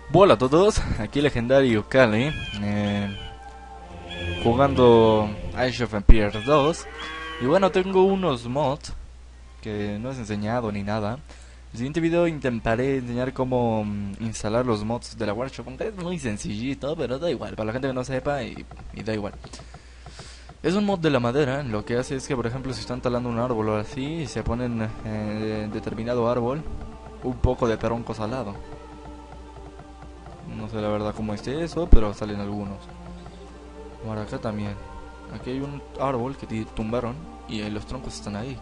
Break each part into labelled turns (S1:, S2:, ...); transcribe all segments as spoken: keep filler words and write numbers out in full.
S1: Hola a todos, aquí Legendario Cali, eh, jugando Age of Empires dos. Y bueno, tengo unos mods que no os he enseñado ni nada. En el siguiente video intentaré enseñar cómo mm, instalar los mods de la workshop, aunque es muy sencillito, pero da igual, para la gente que no sepa y, y da igual. Es un mod de la madera, lo que hace es que, por ejemplo, si están talando un árbol o así, y se ponen eh, determinado árbol, un poco de troncos al lado. No sé la verdad cómo esté eso, pero salen algunos. Por acá también. Aquí hay un árbol que tumbaron y eh, los troncos están ahí.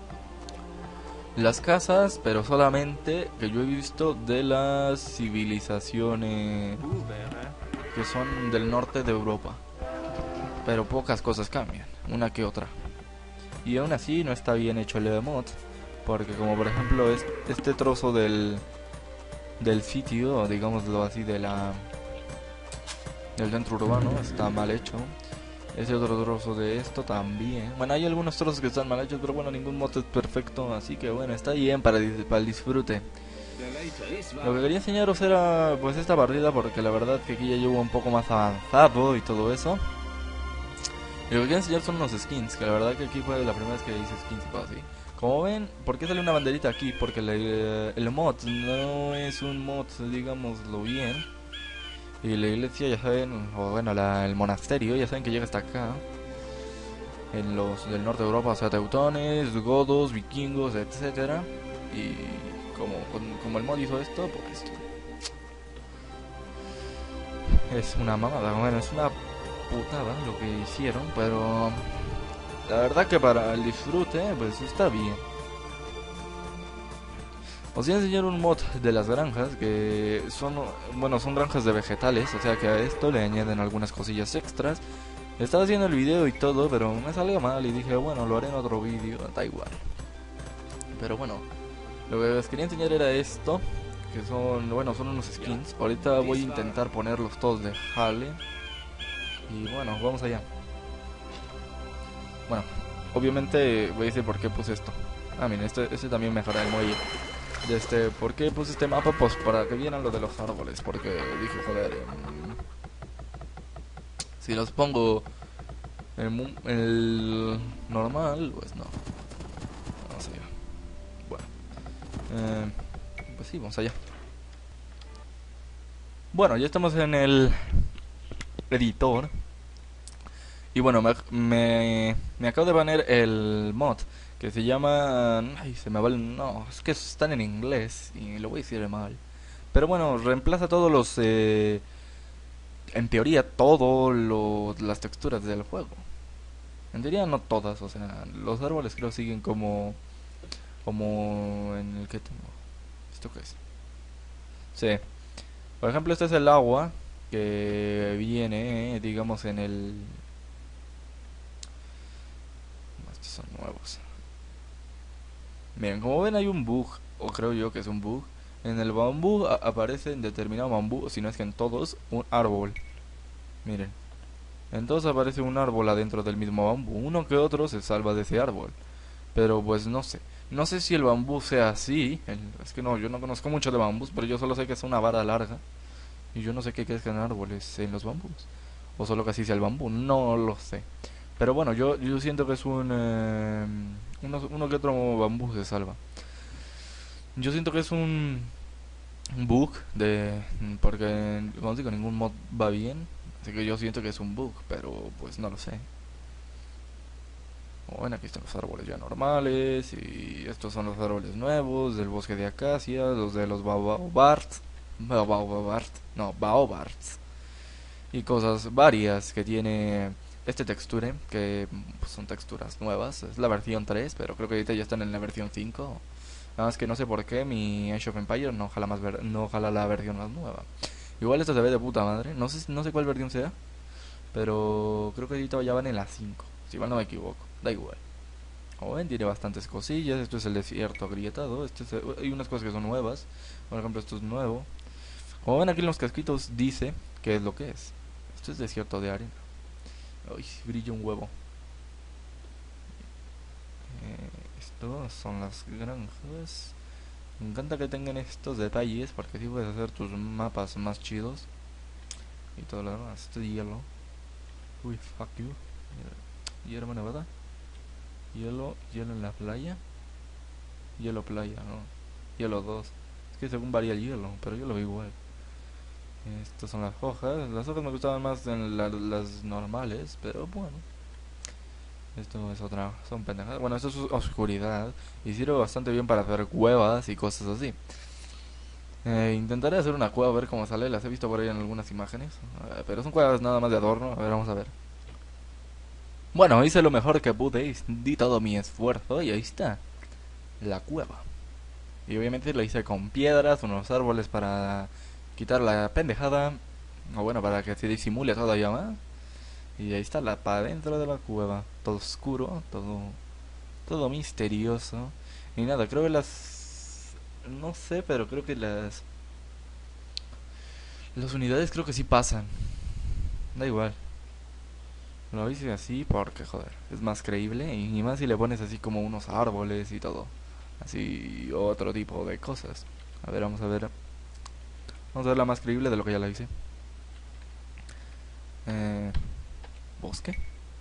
S1: Las casas, pero solamente que yo he visto de las civilizaciones que son del norte de Europa. Pero pocas cosas cambian, una que otra. Y aún así no está bien hecho el mod, porque como por ejemplo es- este trozo del, del sitio, o digámoslo así, de la, del centro urbano, está mal hecho. Ese otro trozo de esto también. Bueno, hay algunos trozos que están mal hechos, pero bueno, ningún mod es perfecto, así que bueno, está bien para, dis- para el disfrute. Lo que quería enseñaros era pues esta partida, porque la verdad que aquí ya llevo un poco más avanzado y todo eso. Y lo que quería enseñar son unos skins, que la verdad que aquí fue la primera vez que hice skins y cosas así. Como ven, ¿por qué sale una banderita aquí? Porque le- el mod no es un mod, digámoslo bien. Y la iglesia, ya saben, o bueno, la- el monasterio, ya saben que llega hasta acá. En los del norte de Europa, o sea, teutones, godos, vikingos, etcétera. Y como, como el mod hizo esto, pues es una mamada, bueno, es una putada lo que hicieron, pero la verdad que para el disfrute, pues está bien. Os voy a enseñar un mod de las granjas que son, bueno, son granjas de vegetales, o sea que a esto le añaden algunas cosillas extras. Estaba haciendo el video y todo, pero me salió mal y dije, bueno, lo haré en otro vídeo, da igual. Pero bueno, lo que les quería enseñar era esto, que son, bueno, son unos skins. Ahorita voy a intentar ponerlos todos de Harley. Y bueno, vamos allá. Bueno, obviamente voy a decir por qué puse esto. Ah, miren, este, este también mejora el muelle. De este, ¿por qué puse este mapa? Pues para que vieran lo de los árboles. Porque dije, joder, em, si los pongo en el normal, pues no. Vamos allá. Bueno, eh, pues sí, vamos allá. Bueno, ya estamos en el editor. Y bueno, me, me, me acabo de poner el mod que se llama... Ay, se me va el... No, es que están en inglés y lo voy a decir mal. Pero bueno, reemplaza todos los... Eh, en teoría, todas las texturas del juego. En teoría no todas, o sea, los árboles creo siguen como... Como en el que tengo. ¿Esto qué es? Sí. Por ejemplo, este es el agua que viene, digamos, en el... Estos son nuevos. Miren, como ven hay un bug, o creo yo que es un bug. En el bambú a- aparece en determinado bambú, si no es que en todos, un árbol. Miren, entonces aparece un árbol adentro del mismo bambú. Uno que otro se salva de ese árbol. Pero pues no sé. No sé si el bambú sea así. el- es que no, yo no conozco mucho de bambús, pero yo solo sé que es una vara larga. Y yo no sé qué crezcan árboles en los bambús. O solo que así sea el bambú, no lo sé. Pero bueno, yo, yo siento que es un... eh, uno, uno que otro bambú se salva. Yo siento que es un un bug de porque como os digo ningún mod va bien, así que yo siento que es un bug, pero pues no lo sé. Bueno, aquí están los árboles ya normales y estos son los árboles nuevos del bosque de acacia, los de los baobabs, baobabs, no, baobabs y cosas varias que tiene este texture que pues, son texturas nuevas. Es la versión tres, pero creo que ahorita ya están en la versión cinco. Nada más que no sé por qué mi Age of Empires no jala más ver no jala la versión más nueva. Igual esto se ve de puta madre. No sé, no sé cuál versión sea, pero creo que ahorita ya van en la cinco, si mal no me equivoco. Da igual. Como ven, tiene bastantes cosillas. Esto es el desierto agrietado. Esto es, hay unas cosas que son nuevas. Por ejemplo, esto es nuevo. Como ven aquí en los casquitos dice qué es lo que es. Esto es desierto de arena. Uy, brilla un huevo. Eh, esto son las granjas. Me encanta que tengan estos detalles porque así puedes hacer tus mapas más chidos. Y todo lo demás. Este hielo. Uy, fuck you. Hierba nevada. Hielo, hielo en la playa. Hielo playa, no. Hielo dos. Es que según varía el hielo, pero yo lo veo igual. Estas son las hojas. Las hojas me gustaban más en la- las normales, pero bueno. Esto es otra, son pendejadas. Bueno, esto es oscuridad. Y sirve bastante bien para hacer cuevas y cosas así. Eh, intentaré hacer una cueva a ver cómo sale. Las he visto por ahí en algunas imágenes. Eh, pero son cuevas nada más de adorno. A ver, vamos a ver. Bueno, hice lo mejor que pude. y Di todo mi esfuerzo y ahí está. La cueva. Y obviamente la hice con piedras, unos árboles para quitar la pendejada. O bueno, para que se disimule todavía más. Y ahí está la para dentro de la cueva. Todo oscuro, todo todo misterioso. Y nada, creo que las no sé, pero creo que las las unidades creo que sí pasan. Da igual. Lo hice así porque joder, es más creíble y, y más si le pones así como unos árboles y todo. Así otro tipo de cosas. A ver, vamos a ver. Vamos a ver la más creíble de lo que ya la hice. Eh, bosque.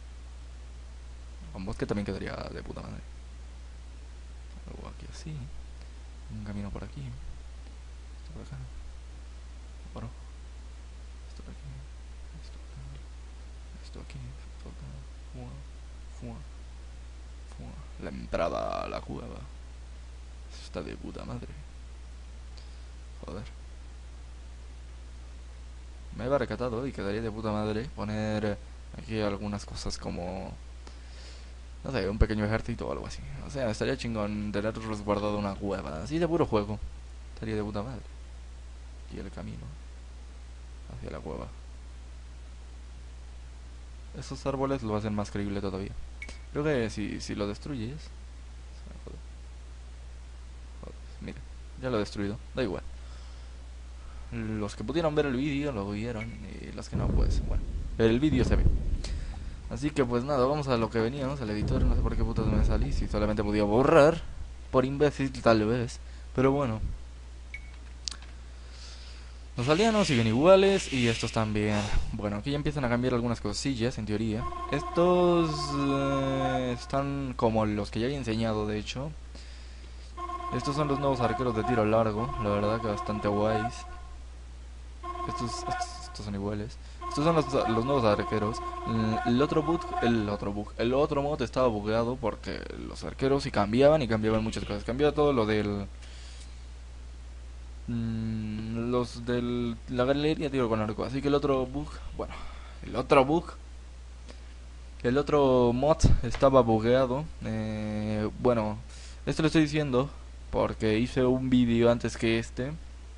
S1: Con bosque también quedaría de puta madre. Algo aquí así. Un camino por aquí. Esto por acá. Bueno, esto por aquí. Esto por acá. Esto aquí. Esto acá. Fua, fua, fua. La entrada a la cueva. Eso está de puta madre. Joder. Me he recatado y quedaría de puta madre poner aquí algunas cosas como no sé, un pequeño ejército o algo así. O sea, estaría chingón tener resguardado una cueva. Así de puro juego. Estaría de puta madre. Y el camino hacia la cueva. Esos árboles lo hacen más creíble todavía. Creo que si, si lo destruyes... Joder, joder, mira, ya lo he destruido. Da igual. Los que pudieron ver el vídeo lo vieron y los que no, pues bueno. El vídeo se ve. Así que pues nada, vamos a lo que veníamos, al editor, no sé por qué putas me salí, si solamente podía borrar, por imbécil tal vez, pero bueno. Los aldeanos siguen iguales y estos también. Bueno, aquí ya empiezan a cambiar algunas cosillas, en teoría. Estos eh, están como los que ya había enseñado, de hecho. Estos son los nuevos arqueros de tiro largo, la verdad que bastante guays. Estos, estos, estos son iguales. Estos son los, los nuevos arqueros. El, el otro bug, el otro bug, el otro mod estaba bugueado porque los arqueros sí cambiaban y cambiaban muchas cosas. Cambiaba todo lo del, mm, los del la galería tiro con arco. Así que el otro bug, bueno, el otro bug, el otro mod estaba bugueado. Eh, bueno, esto lo estoy diciendo porque hice un vídeo antes que este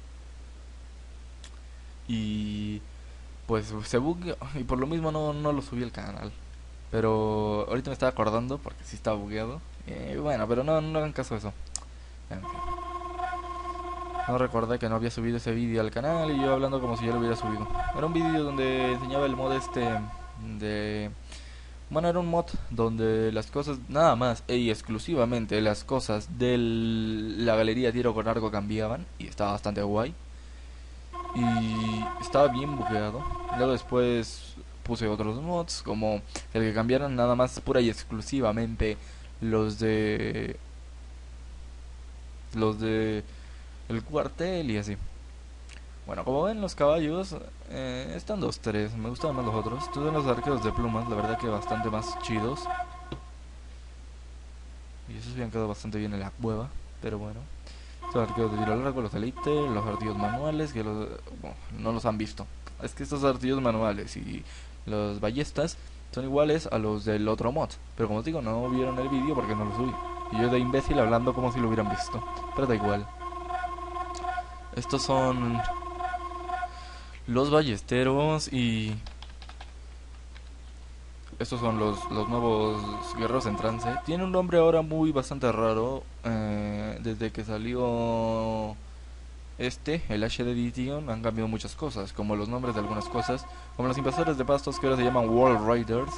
S1: y pues se bugueó y por lo mismo no, no lo subí al canal. Pero ahorita me estaba acordando porque sí estaba bugueado. Y bueno, pero no, no hagan caso de eso. En fin. No recordé que no había subido ese vídeo al canal y yo hablando como si ya lo hubiera subido. Era un vídeo donde enseñaba el mod este de... Bueno, era un mod donde las cosas, nada más y exclusivamente las cosas de la galería tiro con arco cambiaban y estaba bastante guay. Y estaba bien bugueado. Luego después puse otros mods como el que cambiaron nada más pura y exclusivamente los de los de el cuartel y así. Bueno, como ven los caballos eh, están dos tres, me gustan más los otros. Estos son los arqueros de plumas, la verdad que bastante más chidos. Y esos habían quedado bastante bien en la cueva, pero bueno. Estos arqueros de tiro largo, los elite, los artillos manuales, que los, bueno, no los han visto. Es que estos artillos manuales y los ballestas son iguales a los del otro mod. Pero como os digo, no vieron el vídeo porque no lo subí. Y yo de imbécil hablando como si lo hubieran visto. Pero da igual. Estos son los ballesteros y... Estos son los, los nuevos guerreros en trance. Tiene un nombre ahora muy bastante raro. Eh, desde que salió este, el H D Edition, han cambiado muchas cosas. Como los nombres de algunas cosas. Como los invasores de pastos que ahora se llaman World Raiders.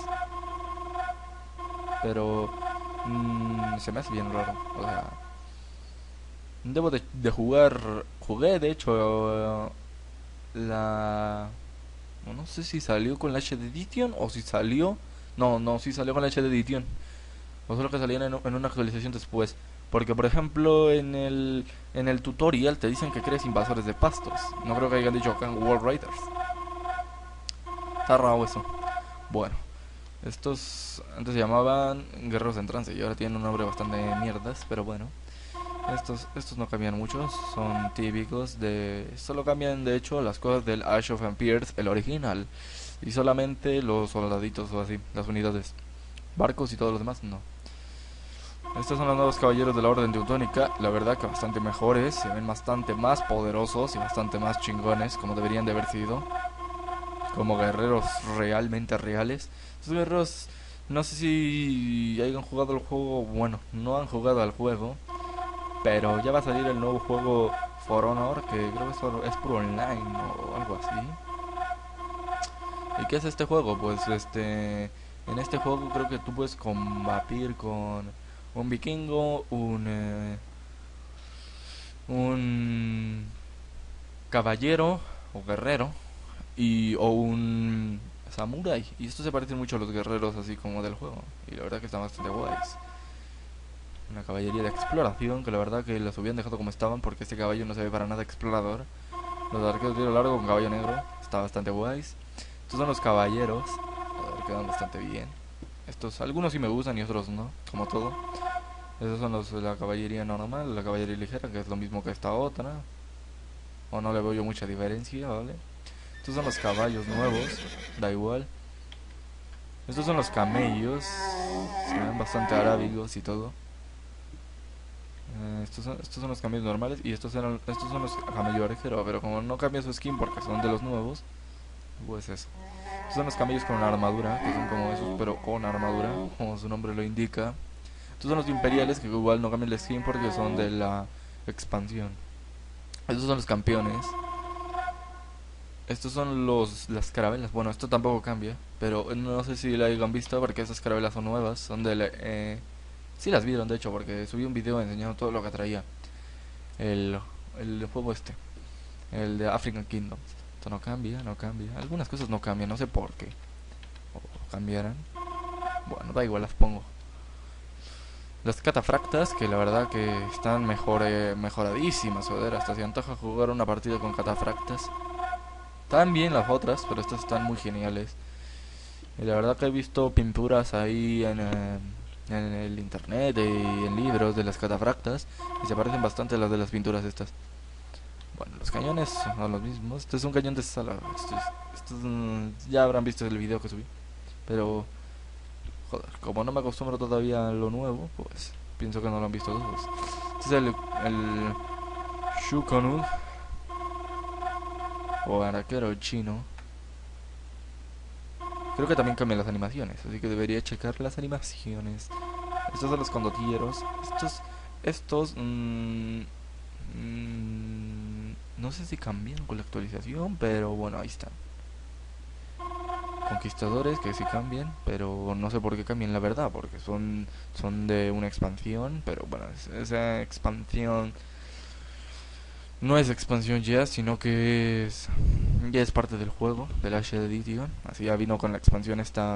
S1: Pero... Mmm, se me hace bien raro. O sea... Debo de, de jugar... Jugué, de hecho, la... No sé si salió con la H D Edition o si salió... No, no, si salió con la H D Edition. O solo que salían en, en una actualización después. Porque, por ejemplo, en el, en el tutorial te dicen que crees invasores de pastos. No creo que hayan dicho acá en World Raiders. Está raro eso. Bueno, estos antes se llamaban guerreros en trance y ahora tienen un nombre bastante mierdas, pero bueno. Estos, estos no cambian mucho, son típicos de... Solo cambian de hecho las cosas del Age of Empires, el original. Y solamente los soldaditos o así, las unidades. Barcos y todos los demás, no. Estos son los nuevos caballeros de la Orden Teutónica, la verdad que bastante mejores, se ven bastante más poderosos y bastante más chingones, como deberían de haber sido. Como guerreros realmente reales. Estos guerreros, no sé si hayan jugado el juego, bueno, no han jugado al juego, pero ya va a salir el nuevo juego For Honor, que creo que es por, es por online o algo así. ¿Y qué es este juego? Pues este, en este juego creo que tú puedes combatir con un vikingo, un eh, un caballero o guerrero y o un samurai. Y estos se parecen mucho a los guerreros así como del juego. Y la verdad que están bastante guays. Una caballería de exploración que la verdad que los hubieran dejado como estaban porque este caballo no se ve para nada explorador. Los arqueros de tiro largo con caballo negro. Está bastante guays. Estos son los caballeros. A ver, quedan bastante bien. Estos, algunos sí me gustan y otros no, como todo. Esos son los de la caballería normal, la caballería ligera, que es lo mismo que esta otra. O no le veo yo mucha diferencia, ¿vale? Estos son los caballos nuevos, da igual. Estos son los camellos, se ven bastante arábigos y todo. Eh, estos, son, estos son los camellos normales y estos, eran, estos son los camellos arquero, pero como no cambia su skin porque son de los nuevos, pues eso. Estos son los camellos con una armadura, que son como esos, pero con armadura, como su nombre lo indica. Estos son los imperiales, que igual no cambian el skin porque son de la expansión. Estos son los campeones. Estos son los las carabelas. Bueno, esto tampoco cambia, pero no sé si la hayan visto porque esas carabelas son nuevas. Son de la, eh, sí las vieron, de hecho, porque subí un video enseñando todo lo que traía el, el juego este, el de African Kingdoms. Esto no cambia, no cambia. Algunas cosas no cambian, no sé por qué. O cambiarán. Bueno, da igual, las pongo. Las catafractas, que la verdad que están mejor, eh, mejoradísimas, joder, hasta se antoja jugar una partida con catafractas. Están bien las otras, pero estas están muy geniales. Y la verdad que he visto pinturas ahí en, eh, en el internet y en libros de las catafractas y se parecen bastante a las de las pinturas estas. Bueno, los cañones son los mismos. Este es un cañón de sala. Estos, estos, mm, ya habrán visto el video que subí. Pero, joder, como no me acostumbro todavía a lo nuevo, pues pienso que no lo han visto todos. Este es el, el Shukonud o arquero chino. Creo que también cambian las animaciones, así que debería checar las animaciones. Estos son los condotilleros. Estos, estos, mmm, mmm, no sé si cambian con la actualización, pero bueno, ahí están. Conquistadores que sí cambian, pero no sé por qué cambian la verdad, porque son, son de una expansión, pero bueno, esa expansión no es expansión ya, sino que es ya es parte del juego, del H D Edition. Así ya vino con la expansión esta,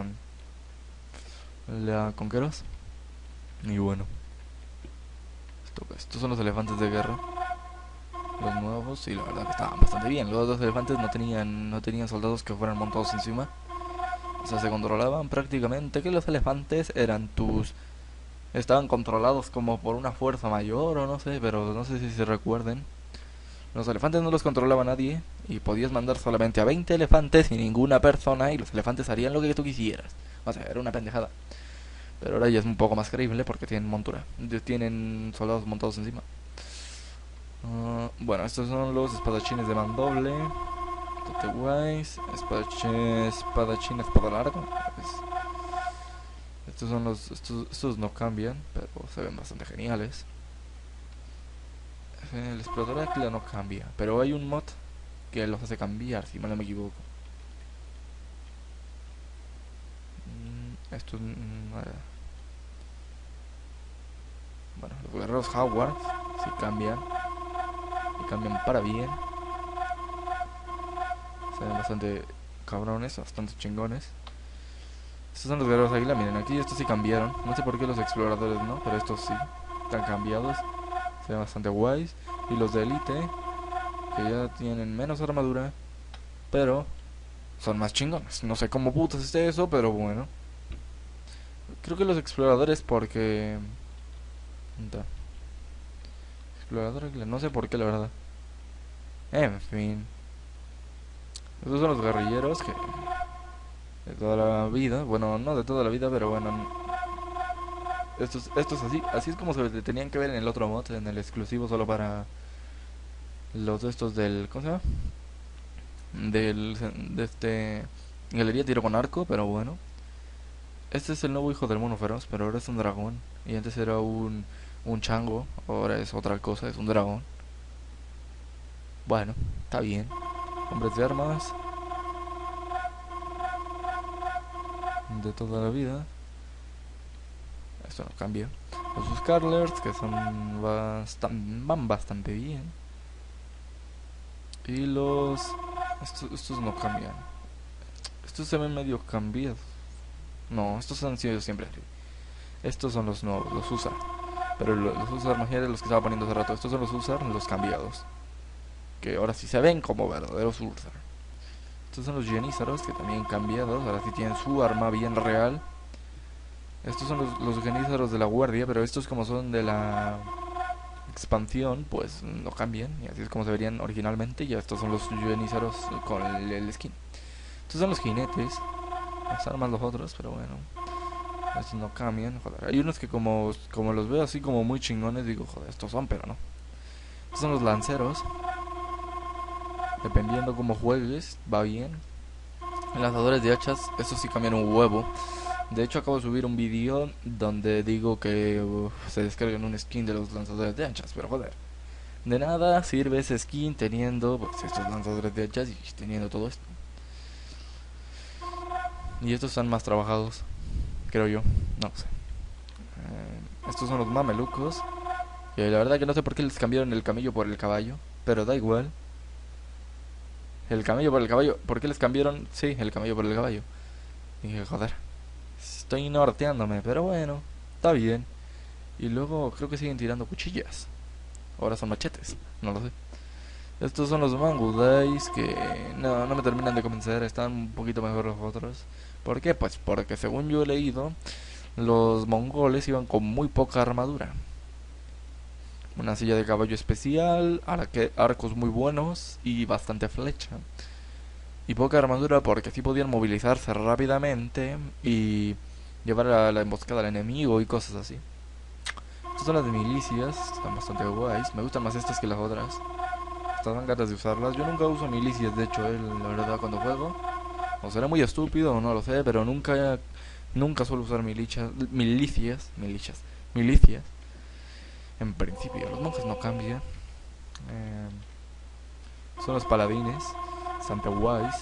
S1: la Conqueros. Y bueno, esto, estos son los elefantes de guerra, los nuevos, y la verdad que estaban bastante bien. Los dos elefantes no tenían no tenían soldados que fueran montados encima. O sea, se controlaban prácticamente, que los elefantes eran tus... Estaban controlados como por una fuerza mayor o no sé, pero no sé si se recuerden. Los elefantes no los controlaba nadie y podías mandar solamente a veinte elefantes y ninguna persona y los elefantes harían lo que tú quisieras. O sea, era una pendejada. Pero ahora ya es un poco más creíble porque tienen montura. Tienen soldados montados encima. Uh, bueno, estos son los espadachines de mandoble. Tote guays. Espadachín, espadachín, espada larga. Pues, estos son los... Estos, estos no cambian, pero se ven bastante geniales. El explorador de Aquila no cambia, pero hay un mod que los hace cambiar, si mal no me equivoco. Mm, esto... Mm, bueno, los guerreros Howard sí cambian. Y cambian para bien. Se ven bastante cabrones, bastante chingones. Estos son los guerreros águila, miren, aquí estos sí cambiaron. No sé por qué los exploradores no, pero estos sí están cambiados. Se ven bastante guays. Y los de élite, que ya tienen menos armadura, pero son más chingones. No sé cómo putas esté eso, pero bueno. Creo que los exploradores porque... ¿Dónde está? Explorador águila, no sé por qué la verdad. En fin. Estos son los guerrilleros que... de toda la vida, bueno, no de toda la vida, pero bueno, estos, estos así, así es como se tenían que ver en el otro mod, en el exclusivo solo para los de estos del, ¿cómo se llama? Del, de este, galería tiro con arco, pero bueno, este es el nuevo hijo del mono feroz, pero ahora es un dragón, y antes era un, un chango, ahora es otra cosa, es un dragón. Bueno, está bien, hombres de armas, de toda la vida. Esto no cambia. Los Scarlers, que son bastan, van bastante bien. Y los... Estos, estos no cambian. Estos se ven medio cambiados. No, estos han sido siempre así. Estos son los nuevos, los Usar. Pero los, los Usar, imagínate los que estaba poniendo hace rato. Estos son los Usar, los cambiados. Que ahora sí se ven como verdaderos Usar. Estos son los Genízaros, que también cambiados. Ahora sí tienen su arma bien real. Estos son los, los genízaros de la guardia, pero estos como son de la expansión, pues no cambian. Y así es como se verían originalmente. Y estos son los genízaros con el, el skin. Estos son los jinetes. Las armas los otros, pero bueno. Estos no cambian, joder. Hay unos que como, como los veo así como muy chingones, digo, joder, estos son, pero no. Estos son los lanceros. Dependiendo cómo juegues, va bien. Lanzadores de hachas, estos sí cambian un huevo. De hecho acabo de subir un vídeo donde digo que uh, se descargan un skin de los lanzadores de hachas, pero joder, de nada sirve ese skin teniendo pues, estos lanzadores de hachas y teniendo todo esto. Y estos están más trabajados, creo yo, no sé. Eh, estos son los mamelucos, que la verdad que no sé por qué les cambiaron el camello por el caballo, pero da igual. El camello por el caballo, ¿por qué les cambiaron? Sí, el camello por el caballo. Dije, joder. Estoy norteándome, pero bueno, está bien. Y luego creo que siguen tirando cuchillas. Ahora son machetes, no lo sé. Estos son los Mangudais que no, no me terminan de convencer, están un poquito mejor los otros. ¿Por qué? Pues porque según yo he leído, los mongoles iban con muy poca armadura. Una silla de caballo especial, arcos muy buenos y bastante flecha. Y poca armadura porque así podían movilizarse rápidamente y llevar a la emboscada al enemigo y cosas así. Estas son las de milicias, están bastante guays. Me gustan más estas que las otras. Estas dan ganas de usarlas. Yo nunca uso milicias, de hecho, eh, la verdad, cuando juego. O será muy estúpido o no lo sé, pero nunca nunca suelo usar milicias, milicias, milicias, milicias. En principio, los monjes no cambian. Eh, son los paladines, bastante guays.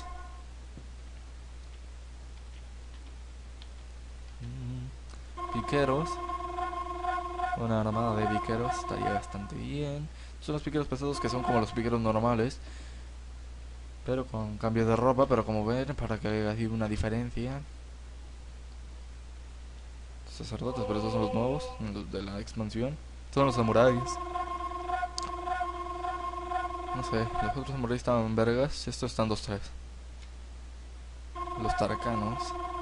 S1: Piqueros, una armada de piqueros estaría bastante bien. Son los piqueros pesados que son como los piqueros normales, pero con cambio de ropa, pero como ven, para que haya una diferencia. Sacerdotes, pero estos son los nuevos, los de la expansión. Son los samuráis. No sé, los otros samuráis estaban vergas, estos están dos tres. Los tarcanos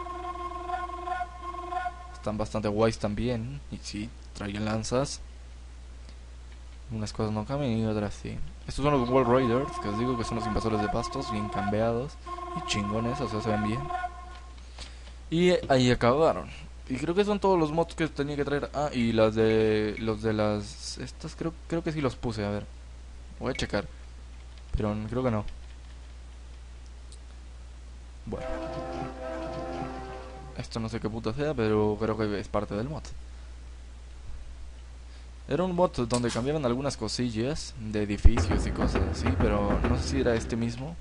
S1: están bastante guays también. Y sí, traían lanzas. Unas cosas no cambian y otras sí. Estos son los Wall Raiders, que os digo que son los invasores de pastos, bien cambiados y chingones, o sea, se ven bien. Y ahí acabaron. Y creo que son todos los mods que tenía que traer. Ah, y las de... los de las... estas creo, creo que sí los puse, a ver. Voy a checar. Pero creo que no. Bueno. Esto no sé qué puta sea, pero creo que es parte del mod. Era un mod donde cambiaban algunas cosillas de edificios y cosas así, pero no sé si era este mismo.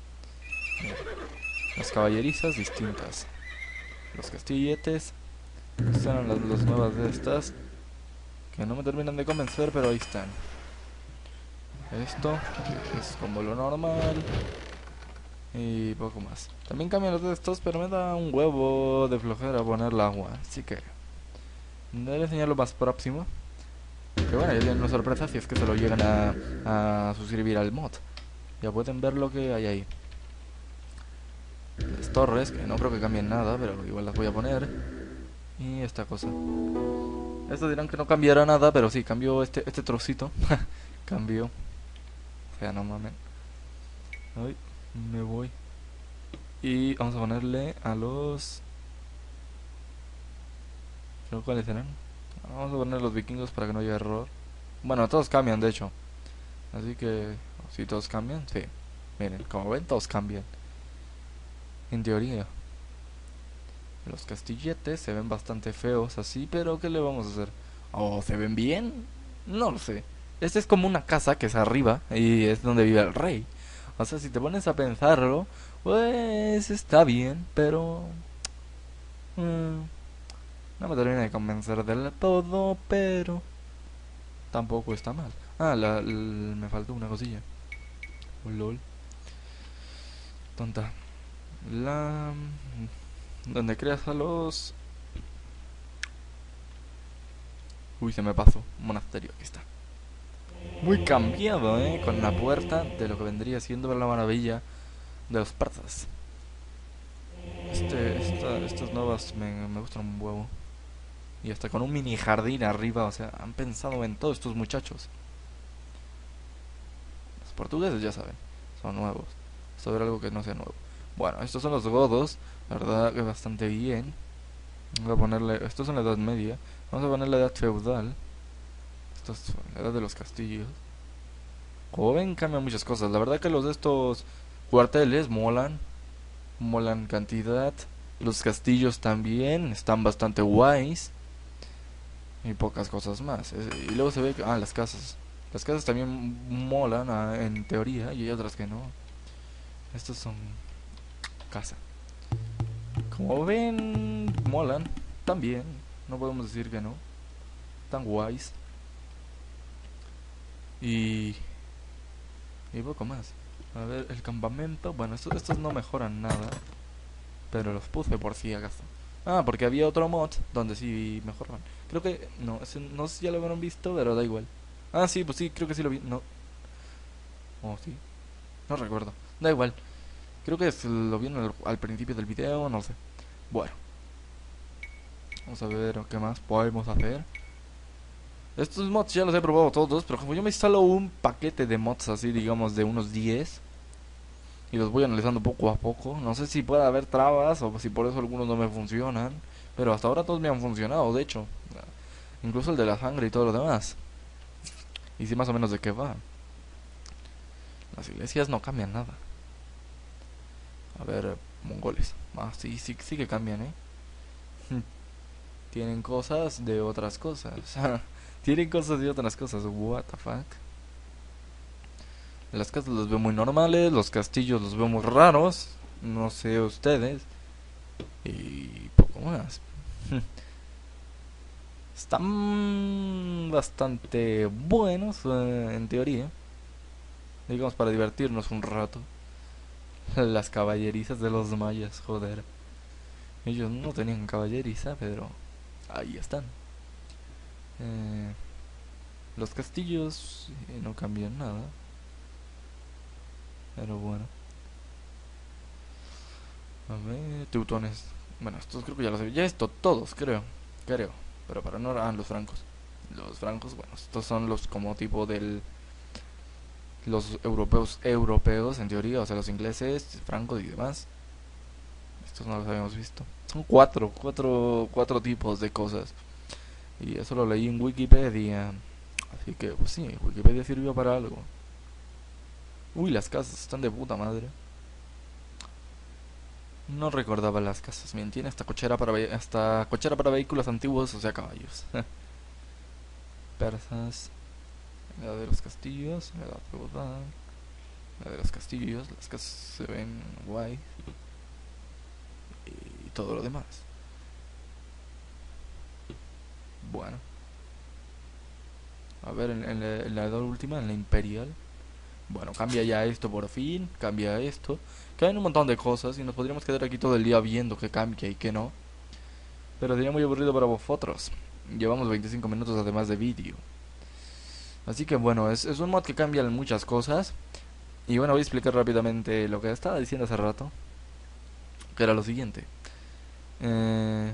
S1: Las caballerizas distintas. Los castilletes. Estas eran las, las nuevas de estas, que no me terminan de convencer, pero ahí están. Esto es como lo normal. Y poco más. También cambian los de estos, pero me da un huevo de flojera poner el agua. Así que voy a enseñar lo más próximo. Que bueno, ya tienen una sorpresa si es que se lo llegan a, a suscribir al mod. Ya pueden ver lo que hay ahí. Las torres, que no creo que cambien nada, pero igual las voy a poner. Y esta cosa. Estos dirán que no cambiará nada, pero sí, cambió este, este trocito. Cambió. O sea, no mames. Ay, me voy. Y vamos a ponerle a los... ¿Creo cuáles serán? Vamos a poner los vikingos para que no haya error. Bueno, todos cambian, de hecho. Así que... Si todos cambian, sí. Miren, como ven, todos cambian. En teoría. Los castilletes se ven bastante feos así, pero ¿qué le vamos a hacer? ¿O se ven bien? No lo sé. Este es como una casa que es arriba y es donde vive el rey. O sea, si te pones a pensarlo, pues está bien, pero... mm, no me termina de convencer del todo, pero... tampoco está mal. Ah, la, l- me faltó una cosilla. Oh, lol. Tonta. La... donde creas a los... Uy, se me pasó. Monasterio, aquí está. Muy cambiado, ¿eh? Con la puerta de lo que vendría siendo la maravilla de los persas. Este, esta, estas nuevas me, me gustan un huevo. Y hasta con un mini jardín arriba, o sea, han pensado en todos estos muchachos. Los portugueses ya saben, son nuevos. Sobre algo que no sea nuevo. Bueno, estos son los godos, la verdad que bastante bien. Voy a ponerle, estos son la edad media. Vamos a poner la edad feudal. Esto es la edad de los castillos. Como ven, cambian muchas cosas. La verdad que los de estos cuarteles molan. Molan cantidad. Los castillos también están bastante guays. Y pocas cosas más. Es- y luego se ve que... Ah, las casas. Las casas también molan ah, en teoría y hay otras que no. Estos son casa. Como ven, molan también. No podemos decir que no. Están guays. Y... Y poco más. A ver, el campamento. Bueno, estos, estos no mejoran nada. Pero los puse por si acaso. Ah, porque había otro mod donde sí mejoraban. Creo que... No, ese- no sé si ya lo habrán visto, pero da igual. Ah, sí, pues sí, creo que sí lo vi. No. Oh, sí. No recuerdo. Da igual. Creo que se lo vieron al, al principio del video, no sé. Bueno. Vamos a ver qué más podemos hacer. Estos mods ya los he probado todos, pero como yo me instalo un paquete de mods así, digamos, de unos diez y los voy analizando poco a poco. No sé si puede haber trabas o si por eso algunos no me funcionan, pero hasta ahora todos me han funcionado, de hecho. Incluso el de la sangre y todo lo demás. Y sí más o menos de qué va. Las iglesias no cambian nada. A ver, eh, mongoles. Ah, sí, sí, sí que cambian, ¿eh? Tienen cosas de otras cosas. Tienen cosas de otras cosas. What the fuck. Las casas los veo muy normales, los castillos los veo muy raros. No sé ustedes. Y poco más. Están bastante buenos eh, en teoría. Digamos para divertirnos un rato. Las caballerizas de los mayas, joder. Ellos no tenían caballeriza, pero ahí están. Eh, los castillos eh, no cambian nada. Pero bueno. A ver, teutones. Bueno, estos creo que ya los he... Ya esto, todos, creo. Creo. Pero para no... Ah, los francos. Los francos, bueno, estos son los como tipo del... Los europeos, europeos en teoría, o sea, los ingleses, francos y demás. Estos no los habíamos visto. Son cuatro, cuatro, cuatro tipos de cosas. Y eso lo leí en Wikipedia. Así que, pues sí, Wikipedia sirvió para algo. Uy, las casas están de puta madre. No recordaba las casas. Bien, tiene hasta cochera para, ve- hasta cochera para vehículos antiguos, o sea, caballos. Persas. La de los castillos. La edad feudal. La de los castillos. Las casas se ven guay. Y todo lo demás. Bueno. A ver, en, en la, en la edad última, en la imperial. Bueno, cambia ya esto por fin, cambia esto. Cambian un montón de cosas y nos podríamos quedar aquí todo el día viendo qué cambia y qué no. Pero sería muy aburrido para vosotros. Llevamos veinticinco minutos además de vídeo. Así que bueno, es, es un mod que cambia muchas cosas. Y bueno, voy a explicar rápidamente lo que estaba diciendo hace rato. Que era lo siguiente. Eh,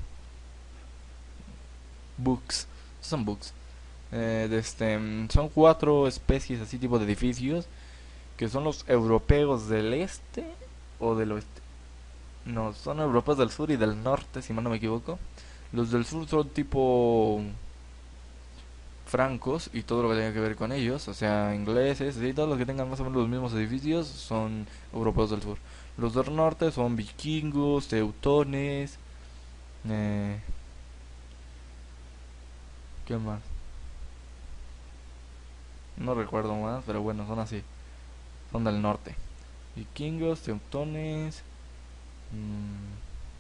S1: bugs. Son bugs. Eh, de este, mm, son cuatro especies así tipo de edificios. Que son los europeos del este o del oeste. No, son europeos del sur y del norte, si mal no me equivoco. Los del sur son tipo francos y todo lo que tenga que ver con ellos, o sea, ingleses, y todos los que tengan más o menos los mismos edificios son europeos del sur. Los del norte son vikingos, teutones, eh, ¿qué más? No recuerdo más, pero bueno, son así, son del norte. Vikingos, teutones, mmm,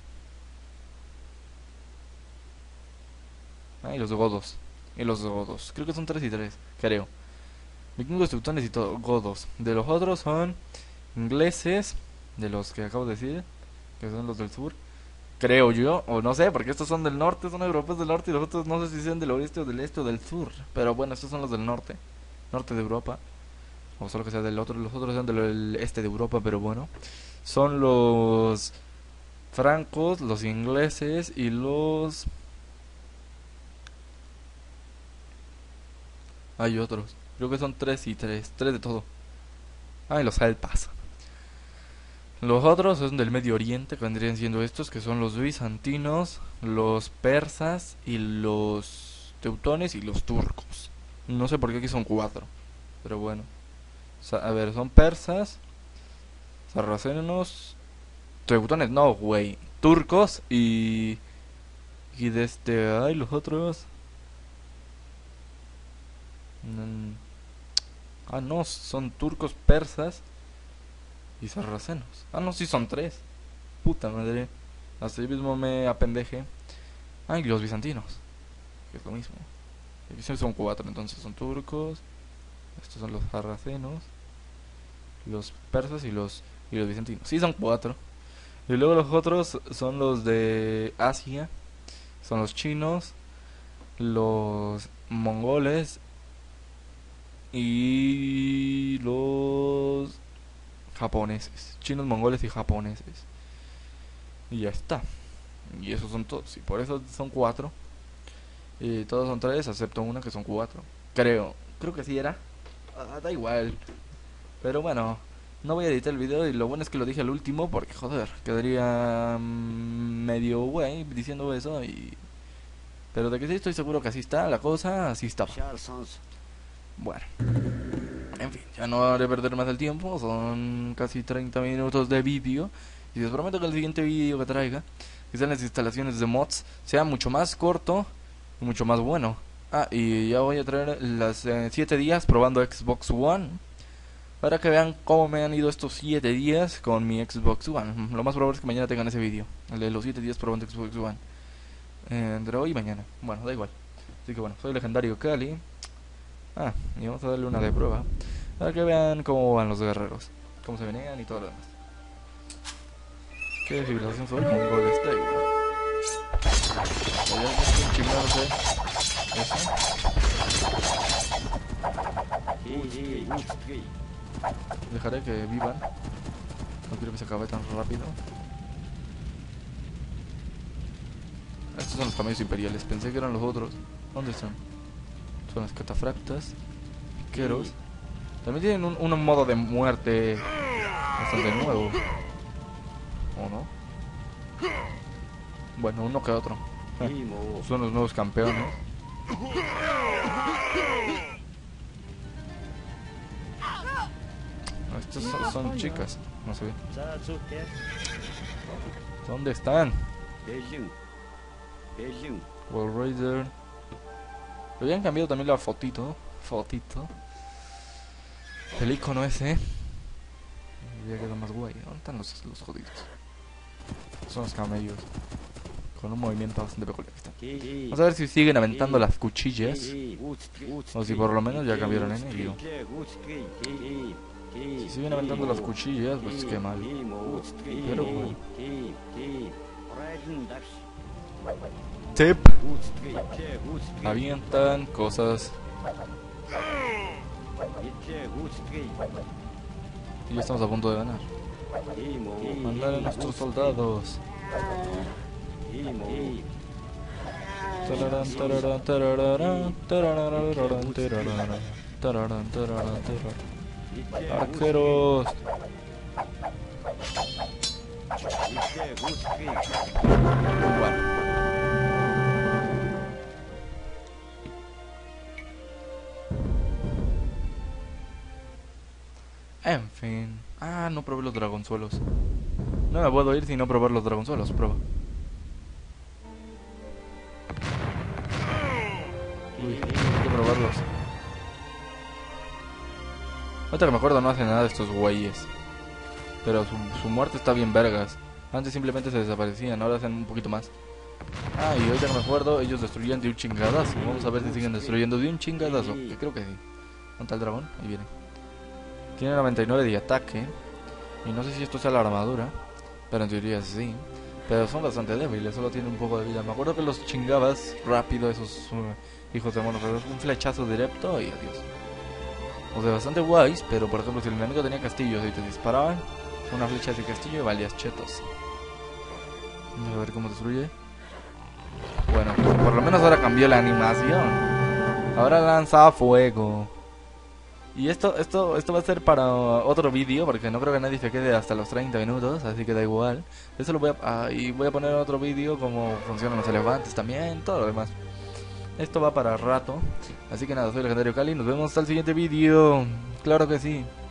S1: ah, y los godos, y los godos, creo que son tres y tres, creo. Vikingos, teutones y todo, godos. De los otros son ingleses, de los que acabo de decir, que son los del sur, creo yo, o no sé, porque estos son del norte, son europeos del norte y los otros no sé si sean del oeste o del este o del sur, pero bueno, estos son los del norte, norte de Europa, o solo que sea del otro, los otros son del este de Europa, pero bueno, son los francos, los ingleses y los... hay otros, creo que son tres y tres, tres de todo. Ah, y los celtas. Los otros son del Medio Oriente, que vendrían siendo estos, que son los bizantinos, los persas y los teutones y los turcos. No sé por qué aquí son cuatro, pero bueno. A ver, son persas, sarracenos, teutones, no, güey, turcos y... y de este... ay, los otros... Mm, ah, no, son turcos, persas y sarracenos. Ah, no, sí son tres. Puta madre. Hasta yo mismo me apendeje. Ah, y los bizantinos, que es lo mismo. Aquí sí son cuatro, entonces son turcos. Estos son los sarracenos, los persas y los y los bizantinos. Sí, son cuatro. Y luego los otros son los de Asia. Son los chinos, los mongoles y los japoneses. Chinos, mongoles y japoneses. Y ya está. Y esos son todos. Y por eso son cuatro. Y todos son tres, excepto una que son cuatro. Creo. Creo que sí era. Ah, da igual. Pero bueno, no voy a editar el video y lo bueno es que lo dije al último porque, joder, quedaría mm, medio güey diciendo eso y... pero de que sí estoy seguro que así está la cosa, así está. Bueno. En fin, ya no haré perder más el tiempo, son casi treinta minutos de vídeo. Y les prometo que el siguiente vídeo que traiga, que sean las instalaciones de mods, sea mucho más corto y mucho más bueno. Ah, y ya voy a traer las siete días probando Xbox One, para que vean cómo me han ido estos siete días con mi Xbox One. Lo más probable es que mañana tengan ese vídeo, el de los siete días probando Xbox One, eh, entre hoy y mañana. Bueno, da igual. Así que bueno, soy Legendario Cali. Ah, y vamos a darle una de prueba para que vean cómo van los guerreros, cómo se venían y todo lo demás. ¿Qué civilización soy? Mongol State. Ya ya chingados, eh. Eso. Dejaré que vivan. No quiero que se acabe tan rápido. Estos son los camellos imperiales. Pensé que eran los otros. ¿Dónde están? Son las catafractas. Piqueros. También tienen un, un modo de muerte bastante nuevo. ¿O no? Bueno, uno que otro. Son los nuevos campeones. Estos son, son chicas. No sé. ¿Dónde están? World Raider. Le habían cambiado también la fotito. Fotito. El icono ese. Ya queda más guay. ¿Dónde están los, los jodidos? Son los camellos. con un movimiento bastante peculiar. Vamos a ver si siguen aventando las cuchillas, o si por lo menos ya cambiaron en ello. Si siguen aventando las cuchillas, pues qué mal. Pero bueno. Tip. Avientan cosas. Y ya estamos a punto de ganar. Mandar a nuestros soldados. Tararán, tararán, tararán, tararán, tararán, tararán, tararán, tararán. Arqueros. Bueno. En fin. Ah, no probé los dragonzuelos. No me puedo ir sin no probar los dragonzuelos. Prueba. Uy, hay que probarlos. Ahorita que me acuerdo no hacen nada de estos güeyes. Pero su, su muerte está bien vergas. Antes simplemente se desaparecían, ahora hacen un poquito más. Ah, y ahorita que me acuerdo, ellos destruían de un chingadazo. Vamos a ver si siguen destruyendo de un chingadazo. Que creo que sí. ¿Dónde está el dragón? Ahí viene. Tiene noventa y nueve de ataque. Y no sé si esto sea la armadura, pero en teoría sí. Pero son bastante débiles, solo tienen un poco de vida. Me acuerdo que los chingabas rápido esos uh, hijos de mono. Un flechazo directo y adiós. O sea, bastante guays, pero por ejemplo si el enemigo tenía castillos y te disparaban una flecha de castillo y valías chetos. Vamos a ver cómo destruye. Bueno, por lo menos ahora cambió la animación. Ahora lanza fuego. Y esto, esto, esto va a ser para otro vídeo, porque no creo que nadie se quede hasta los treinta minutos, así que da igual. Eso lo voy a, ah, y voy a poner otro vídeo cómo funcionan los elefantes también, todo lo demás. Esto va para rato, así que nada, soy Legendario Cali, nos vemos hasta el siguiente vídeo. Claro que sí.